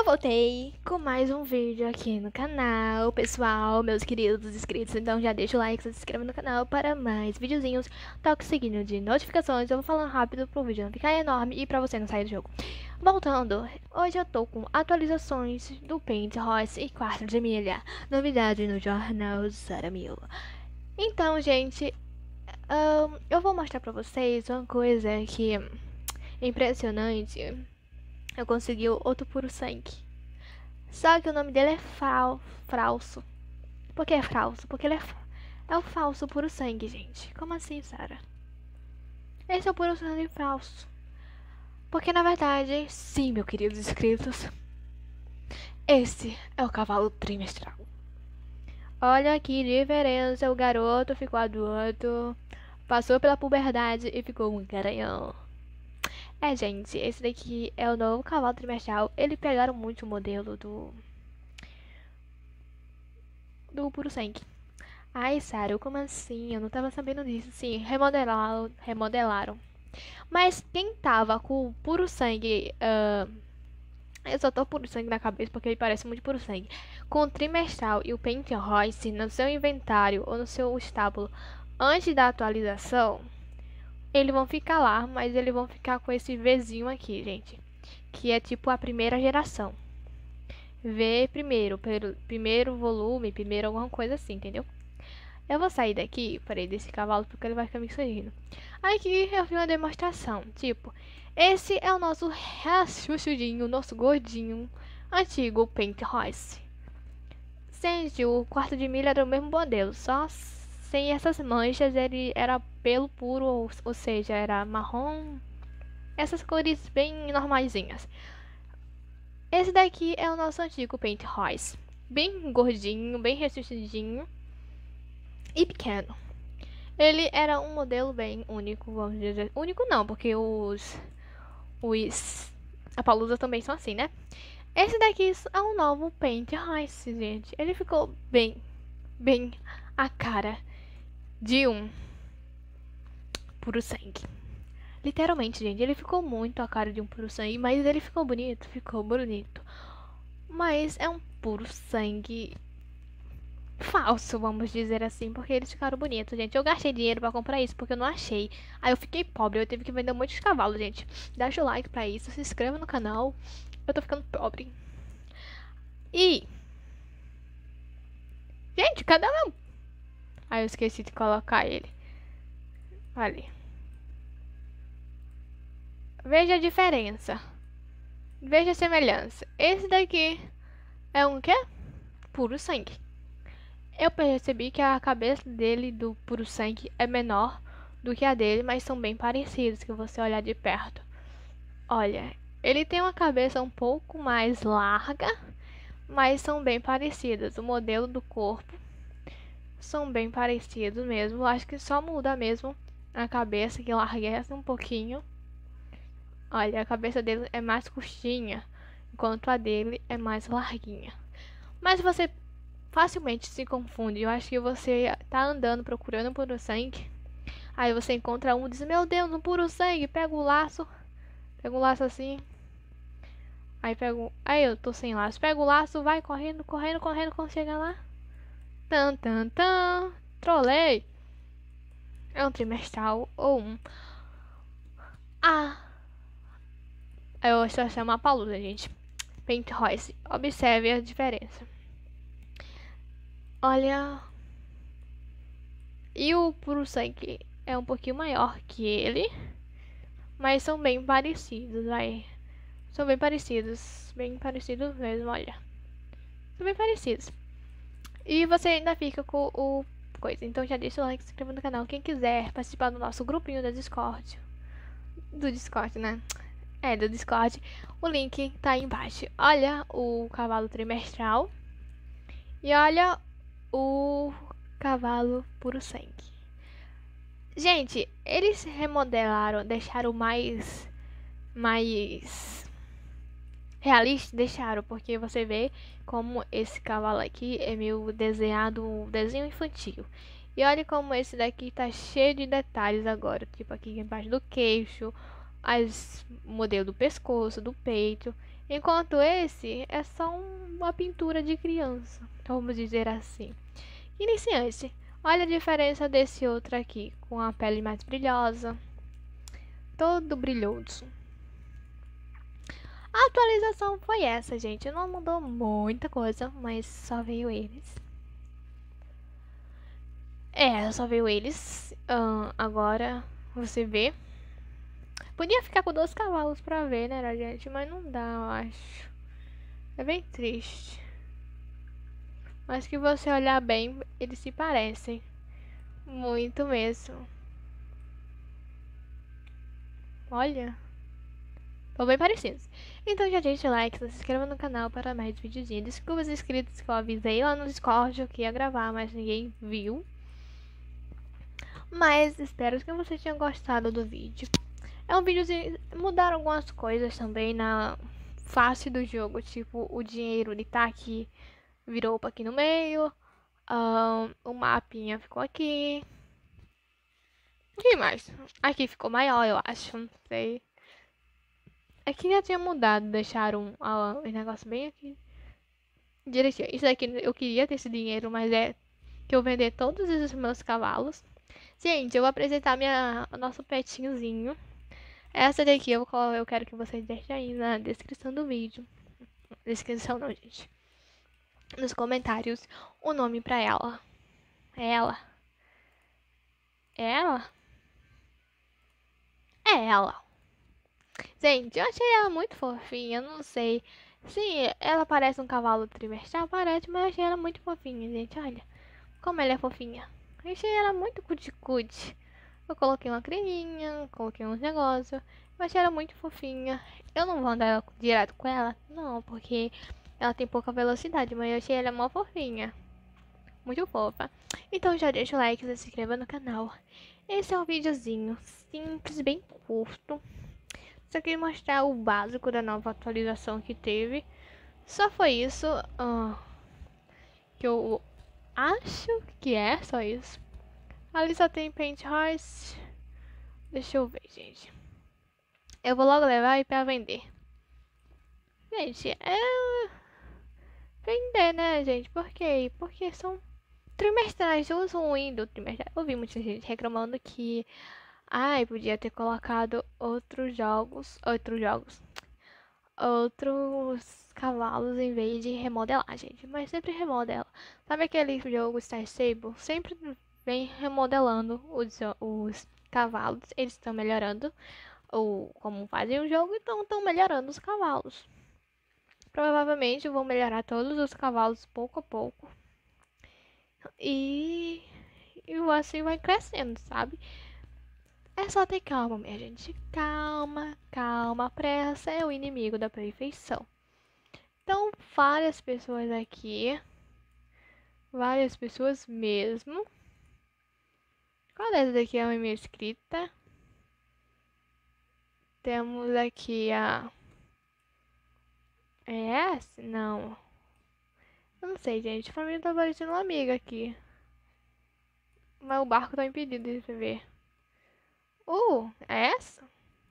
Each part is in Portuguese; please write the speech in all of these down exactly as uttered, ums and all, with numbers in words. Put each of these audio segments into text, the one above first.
Eu voltei com mais um vídeo aqui no canal, pessoal, meus queridos inscritos. Então já deixa o like, se inscreva no canal para mais videozinhos. Toque o sininho de notificações. Eu vou falando rápido pro vídeo não ficar enorme e pra você não sair do jogo. Voltando, hoje eu tô com atualizações do Paint Royce e quarto de milha. Novidade no jornal Saramil. Então, gente, um, eu vou mostrar pra vocês uma coisa que é impressionante. Eu consegui outro puro sangue. Só que o nome dele é fal falso. Por que é falso? Porque ele é, é o falso puro sangue, gente. Como assim, Sarah? Esse é o puro sangue falso. Porque na verdade, sim, meus queridos inscritos, esse é o cavalo trimestral. Olha que diferença, o garoto ficou adulto, passou pela puberdade e ficou um garanhão. É, gente, esse daqui é o novo cavalo trimestral. Eles pegaram muito o modelo do... do puro sangue. Ai, Sarah, como assim? Eu não tava sabendo disso. Sim, remodelaram, remodelaram. Mas quem tava com o puro sangue... Uh, eu só tô puro sangue na cabeça porque ele parece muito puro sangue. Com o trimestral e o Paint Royce no seu inventário ou no seu estábulo antes da atualização... eles vão ficar lá, mas eles vão ficar com esse Vzinho aqui, gente. Que é tipo a primeira geração. V primeiro, pelo primeiro volume, primeiro alguma coisa assim, entendeu? Eu vou sair daqui, parei desse cavalo, porque ele vai ficar me seguindo. Aqui eu vi uma demonstração, tipo, esse é o nosso rachuchudinho, nosso gordinho, antigo Paint Royce. Sente, o quarto de milha era o mesmo modelo, só sem essas manchas, ele era pelo puro, ou, ou seja, era marrom, essas cores bem normaisinhas. Esse daqui é o nosso antigo Paint Royce, bem gordinho, bem restringidinho e pequeno. Ele era um modelo bem único, vamos dizer, único não, porque os os a Palusa também são assim, né? Esse daqui é um novo Paint Royce, gente. Ele ficou bem, bem a cara de um puro sangue. Literalmente, gente, ele ficou muito a cara de um puro sangue, mas ele ficou bonito, ficou bonito. Mas é um puro sangue falso, vamos dizer assim, porque eles ficaram bonitos, gente. Eu gastei dinheiro pra comprar isso, porque eu não achei. Aí eu fiquei pobre, eu tive que vender muitos cavalos, gente. Deixa o like pra isso, se inscreva no canal. Eu tô ficando pobre. E... gente, cadê meu... aí eu esqueci de colocar ele. Ali. Veja a diferença. Veja a semelhança. Esse daqui é um quê? Puro sangue. Eu percebi que a cabeça dele do puro sangue é menor do que a dele, mas são bem parecidos se você olhar de perto. Olha, ele tem uma cabeça um pouco mais larga, mas são bem parecidas. O modelo do corpo são bem parecidos mesmo. Acho que só muda mesmo a cabeça, que larguece um pouquinho. Olha, a cabeça dele é mais curtinha, enquanto a dele é mais larguinha. Mas você facilmente se confunde. Eu acho que você tá andando procurando um puro sangue. Aí você encontra um e diz, meu Deus, um puro sangue. Pega o laço. Pega o laço assim. Aí pega aí eu tô sem laço. Pega o laço, vai correndo, correndo, correndo. Quando chega lá. Tan, tan, tan. Trolei. É um trimestral ou um... ah... eu só chamo a Palusa, gente. Paint Royce. Observe a diferença. Olha. E o puro sangue é um pouquinho maior que ele. Mas são bem parecidos, vai. São bem parecidos. Bem parecidos mesmo, olha. São bem parecidos. E você ainda fica com o coisa. Então já deixa o like, se inscreva no canal. Quem quiser participar do nosso grupinho da Discord. Do Discord, né? É, do Discord. O link tá aí embaixo. Olha o cavalo trimestral. E olha o cavalo puro sangue. Gente, eles remodelaram, deixaram mais... mais... realista, deixaram. Porque você vê como esse cavalo aqui é meio desenhado, um desenho infantil. E olha como esse daqui tá cheio de detalhes agora. Tipo aqui embaixo do queixo... as modelo do pescoço, do peito. Enquanto esse é só um- uma pintura de criança, vamos dizer assim. Iniciante. Olha a diferença desse outro aqui, com a pele mais brilhosa, todo brilhoso. A atualização foi essa, gente. Não mudou muita coisa, mas só veio eles. É, só veio eles. Ahn, agora você vê. Podia ficar com dois cavalos pra ver, né, gente? Mas não dá, eu acho. É bem triste. Mas que você olhar bem, eles se parecem. Muito mesmo. Olha. Estão bem parecidos. Então já deixa o like, se inscreva no canal para mais videozinhos. Desculpa os inscritos que eu avisei lá no Discord que ia gravar, mas ninguém viu. Mas espero que você tenha gostado do vídeo. É um videozinho... Mudaram algumas coisas também na face do jogo. Tipo, o dinheiro ele tá aqui, virou pra aqui no meio. Um, o mapinha ficou aqui. O que mais? Aqui ficou maior, eu acho. Não sei. Aqui já tinha mudado, deixaram o uh, negócio bem aqui. Direitinho. Isso daqui eu queria ter esse dinheiro, mas é que eu vender todos esses meus cavalos. Gente, eu vou apresentar minha, nosso petinhozinho. Essa daqui eu, eu quero que vocês deixem aí na descrição do vídeo. Descrição não, gente. Nos comentários o nome pra ela. É ela. É ela? É ela. Gente, eu achei ela muito fofinha, não sei. Sim, ela parece um cavalo trimestral, parece, mas eu achei ela muito fofinha, gente. Olha como ela é fofinha. Eu achei ela muito cutie-cutie. Eu coloquei uma creminha, coloquei uns negócios. Eu achei ela muito fofinha. Eu não vou andar direto com ela, não, porque ela tem pouca velocidade, mas eu achei ela mó fofinha. Muito fofa. Então já deixa o like, se inscreva no canal. Esse é um videozinho simples, bem curto. Só queria mostrar o básico da nova atualização que teve. Só foi isso. Uh, que eu acho que é só isso. Ali só tem Paint Horse. Deixa eu ver, gente. Eu vou logo levar aí pra vender. Gente, é... Vender, né, gente? Por quê? Porque são trimestrais. Eu uso um Windows trimestral. Eu vi muita gente reclamando que... Ai, podia ter colocado outros jogos... Outros jogos... Outros cavalos em vez de remodelar, gente. Mas sempre remodela. Sabe aquele jogo Star Stable? Sempre vem remodelando os, os cavalos. Eles estão melhorando ou como fazem o jogo, então estão melhorando os cavalos. Provavelmente vão melhorar todos os cavalos pouco a pouco. E, e assim vai crescendo, sabe? É só ter calma, minha gente. Calma, calma. A pressa é o inimigo da perfeição. Então, várias pessoas aqui. Várias pessoas mesmo. Qual dessas daqui é uma minha escrita? Temos aqui a... É essa? Não. Eu não sei, gente. Pra mim tá parecendo uma amiga aqui. Mas o barco tá impedido de você ver. Uh, é essa?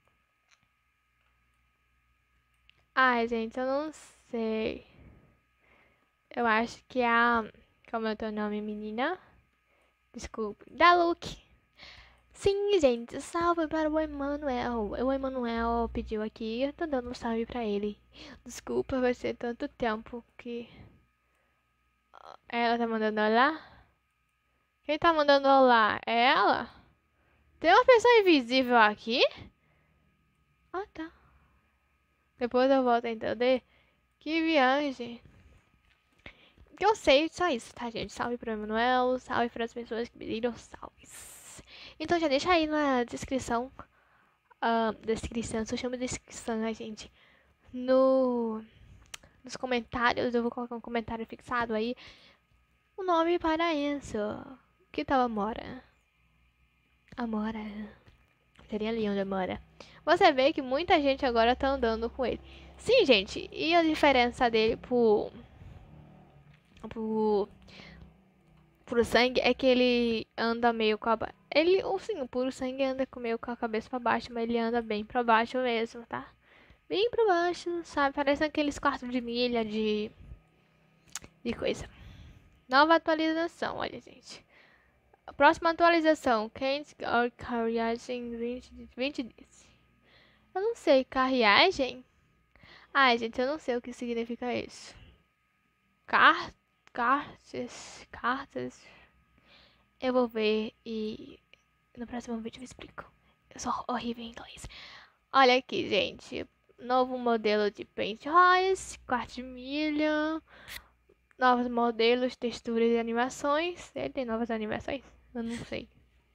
Ai, gente, eu não sei. Eu acho que é a... Como é o teu nome, menina? Desculpe. Da Luke. Sim, gente, salve para o Emanuel. O Emanuel pediu aqui, eu tô dando um salve pra ele. Desculpa, vai ser tanto tempo que... Ela tá mandando olá? Quem tá mandando olá? É ela? Tem uma pessoa invisível aqui? Ah, tá. Depois eu volto a entender. Que viagem. Que eu sei só isso, tá, gente? Salve pro Emanuel, salve para as pessoas que pediram salves. Então já deixa aí na descrição. Uh, descrição, só chama descrição, né, gente? No, nos comentários, eu vou colocar um comentário fixado aí. O nome para isso. Que tal Amora? Amora. Seria lindo, Amora. Você vê que muita gente agora tá andando com ele. Sim, gente. E a diferença dele pro... Pro... Puro sangue é que ele anda meio com a... Ele, ou sim, o puro sangue anda com meio com a cabeça pra baixo, mas ele anda bem pra baixo mesmo, tá? Bem pra baixo, sabe? Parece aqueles quartos de milha de, de coisa. Nova atualização, olha, gente. A próxima atualização. Can't or carriagem vinte, vinte dias. Eu não sei, carriagem? Ai, gente, eu não sei o que significa isso. Car cartas, cartas. Eu vou ver e no próximo vídeo eu explico. Eu sou horrível em inglês. Olha aqui, gente. Novo modelo de Paint Royce, quarto de milha. Novos modelos, texturas e animações. Ele tem novas animações? Eu não sei.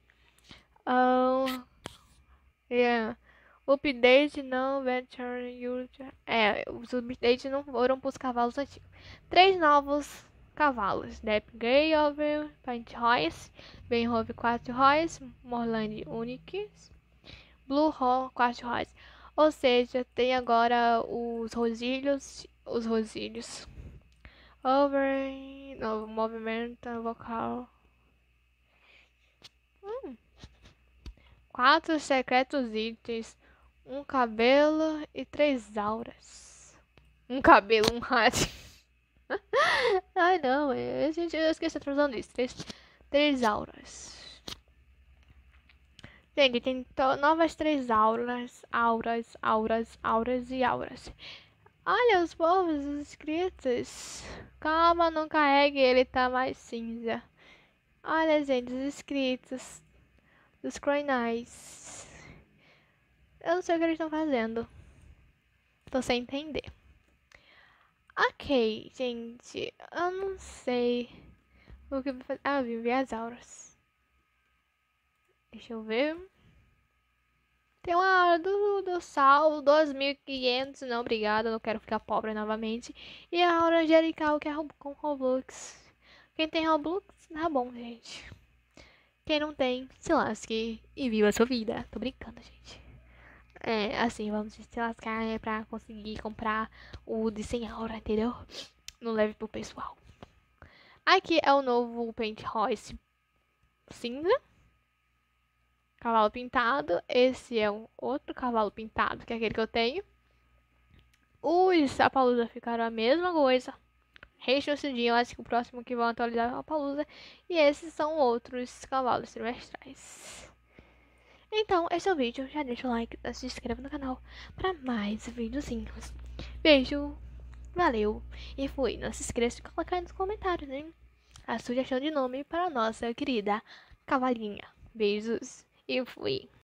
Um, yeah. Update não venture user. É, os updates não foram para os cavalos antigos. Três novos cavalos: Depp Gay Over, Paint Royce, Ben Hove quatro Royce, Morland Uniques, Blue Hole quatro Royce. Ou seja, tem agora os rosilhos, os rosilhos. Over, novo movimento vocal. Hum. Quatro secretos itens, um cabelo e três auras. Um cabelo, um rato. Ai não, a gente eu esqueci de usando isso. Três, três auras. Gente, tem novas três auras, auras, auras, auras e auras. Olha os povos, os inscritos. Calma, não carregue, ele tá mais cinza. Olha, gente, os inscritos dos Croinais. Eu não sei o que eles estão fazendo. Tô sem entender. Ok, gente. Eu não sei o que eu vou fazer. Ah, eu vim ver as auras. Deixa eu ver. Tem uma aura do, do Sal, dois mil e quinhentos. Não, obrigada. Não quero ficar pobre novamente. E a aura angelical, que é com Roblox. Quem tem Roblox, tá bom, gente. Quem não tem, se lasque e viva a sua vida. Tô brincando, gente. É, assim, vamos se lascar, né, pra conseguir comprar o de cem aura, entendeu? Não leve pro pessoal. Aqui é o novo Paint Royce cinza. Cavalo pintado. Esse é um outro cavalo pintado, que é aquele que eu tenho. Os Apalooza ficaram a mesma coisa. Rechucidinho, acho que o próximo que vão atualizar é o Apalooza. E esses são outros cavalos trimestrais. Então, esse é o vídeo. Já deixa o like, se inscreva no canal para mais videozinhos. Beijo, valeu e fui. Não se esqueça de colocar nos comentários, hein? A sugestão de nome para a nossa querida cavalinha. Beijos e fui.